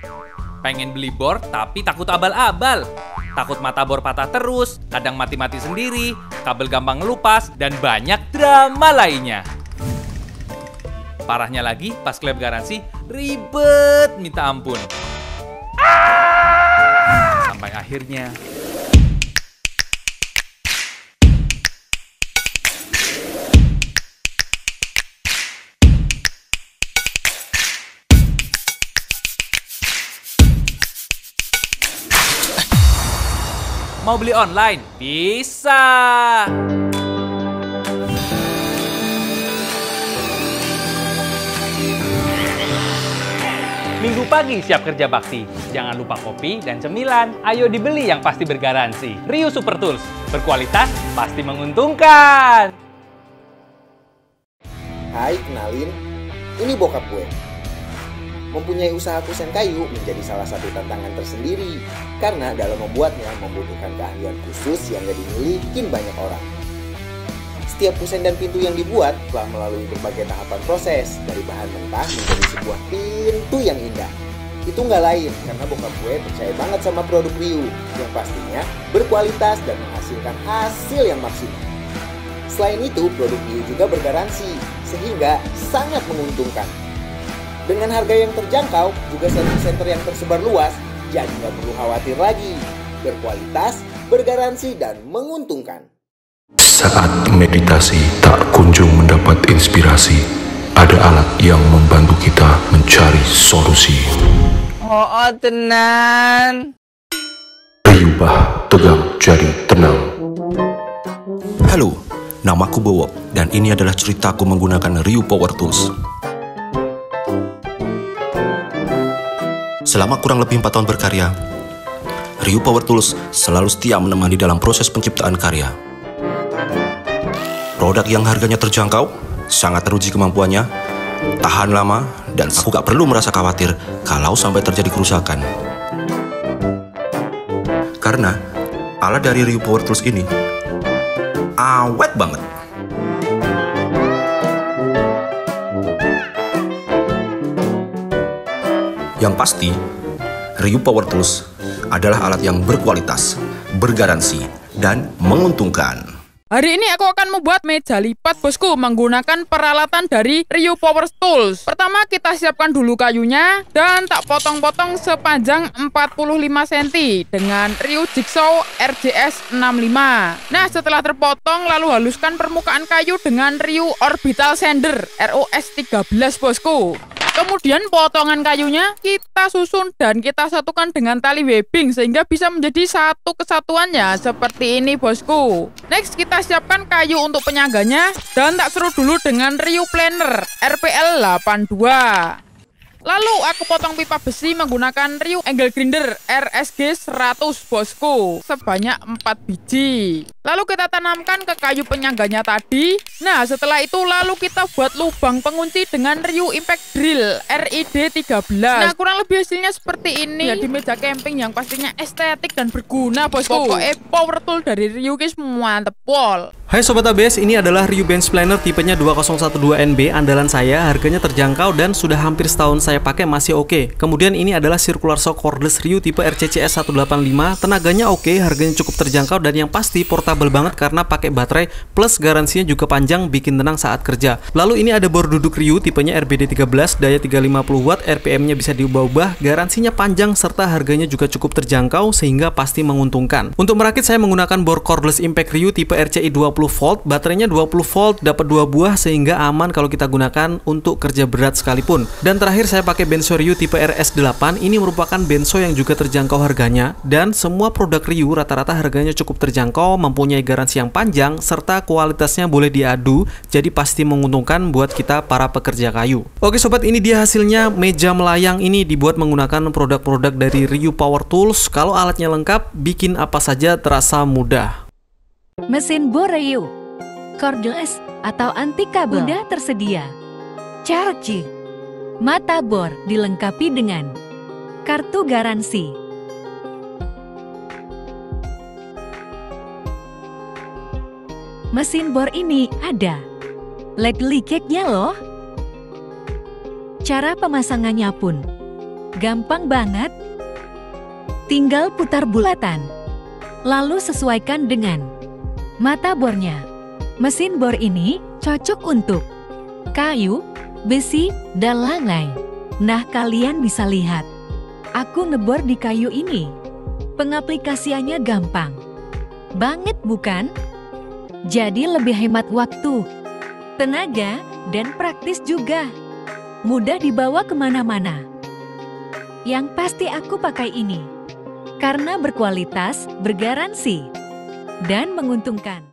Pengen beli bor tapi takut abal-abal. Takut mata bor patah terus, kadang mati-mati sendiri, kabel gampang ngelupas, dan banyak drama lainnya. Parahnya lagi, pas klaim garansi, ribet minta ampun. Sampai akhirnya mau beli online? Bisa! Minggu pagi siap kerja bakti. Jangan lupa kopi dan cemilan. Ayo dibeli yang pasti bergaransi. Ryu Super Tools. Berkualitas, pasti menguntungkan. Hai, kenalin. Ini bokap gue. Mempunyai usaha kusen kayu menjadi salah satu tantangan tersendiri karena dalam membuatnya membutuhkan keahlian khusus yang gak dimiliki banyak orang. Setiap kusen dan pintu yang dibuat telah melalui berbagai tahapan proses dari bahan mentah menjadi sebuah pintu yang indah. Itu nggak lain karena bokap gue percaya banget sama produk Ryu yang pastinya berkualitas dan menghasilkan hasil yang maksimal. Selain itu, produk Ryu juga bergaransi sehingga sangat menguntungkan. Dengan harga yang terjangkau, juga service center yang tersebar luas, jadi nggak perlu khawatir lagi. Berkualitas, bergaransi, dan menguntungkan. Saat meditasi tak kunjung mendapat inspirasi, ada alat yang membantu kita mencari solusi. Oh, tenan. Riubah tegang jadi tenang. Halo, namaku Bowo, dan ini adalah ceritaku menggunakan Ryu Power Tools. Selama kurang lebih 4 tahun berkarya, Ryu Power Tools selalu setia menemani dalam proses penciptaan karya. Produk yang harganya terjangkau, sangat teruji kemampuannya, tahan lama, dan aku gak perlu merasa khawatir kalau sampai terjadi kerusakan. Karena alat dari Ryu Power Tools ini awet banget. Yang pasti, Ryu Power Tools adalah alat yang berkualitas, bergaransi, dan menguntungkan. Hari ini aku akan membuat meja lipat, bosku, menggunakan peralatan dari Ryu Power Tools. Pertama, kita siapkan dulu kayunya dan tak potong-potong sepanjang 45 cm dengan Ryu Jigsaw RJS 65. Nah, setelah terpotong, lalu haluskan permukaan kayu dengan Ryu Orbital Sander ROS 13, bosku. Kemudian potongan kayunya kita susun dan kita satukan dengan tali webbing sehingga bisa menjadi satu kesatuannya seperti ini, bosku. Next, kita siapkan kayu untuk penyangganya dan tak serut dulu dengan Ryu Planer RPL 82. Lalu aku potong pipa besi menggunakan Ryu Angle Grinder RSG 100, bosku, sebanyak 4 biji. Lalu kita tanamkan ke kayu penyangganya tadi. Nah, setelah itu lalu kita buat lubang pengunci dengan Ryu Impact Drill RID 13. Nah, kurang lebih hasilnya seperti ini. Jadi meja camping yang pastinya estetik dan berguna, bosku. Pokoknya power tool dari Ryu guys, mantep pol. Hai Sobat ABS, ini adalah Ryu Bench Planner tipenya 2012NB andalan saya. Harganya terjangkau dan sudah hampir setahun saya pakai masih oke. Kemudian ini adalah Circular Saw Cordless Ryu tipe RCCS 185. Tenaganya oke, harganya cukup terjangkau dan yang pasti portable banget karena pakai baterai plus garansinya juga panjang, bikin tenang saat kerja. Lalu ini ada bor duduk Ryu tipenya RBD 13, daya 350 watt, RPM-nya bisa diubah-ubah, garansinya panjang serta harganya juga cukup terjangkau sehingga pasti menguntungkan. Untuk merakit saya menggunakan bor Cordless Impact Ryu tipe RCI 20 volt, baterainya 20 volt, dapat 2 buah sehingga aman kalau kita gunakan untuk kerja berat sekalipun. Dan terakhir saya pakai benso Ryu tipe RS8, ini merupakan benso yang juga terjangkau harganya dan semua produk Ryu rata-rata harganya cukup terjangkau, mempunyai garansi yang panjang serta kualitasnya boleh diadu, jadi pasti menguntungkan buat kita para pekerja kayu. Oke sobat, ini dia hasilnya meja melayang ini dibuat menggunakan produk-produk dari Ryu Power Tools. Kalau alatnya lengkap, bikin apa saja terasa mudah. Mesin bor Ryu cordless atau anti kabel udah tersedia. Charge. Mata bor dilengkapi dengan kartu garansi. Mesin bor ini ada LED leakage-nya loh. Cara pemasangannya pun Gampang banget. Tinggal putar bulatan. Lalu sesuaikan dengan mata bornya. Mesin bor ini cocok untuk kayu, besi, dan lain-lain. Nah, kalian bisa lihat. Aku ngebor di kayu ini. Pengaplikasiannya gampang banget, bukan? Jadi lebih hemat waktu, tenaga, dan praktis juga. Mudah dibawa kemana-mana. Yang pasti aku pakai ini karena berkualitas, bergaransi, dan menguntungkan.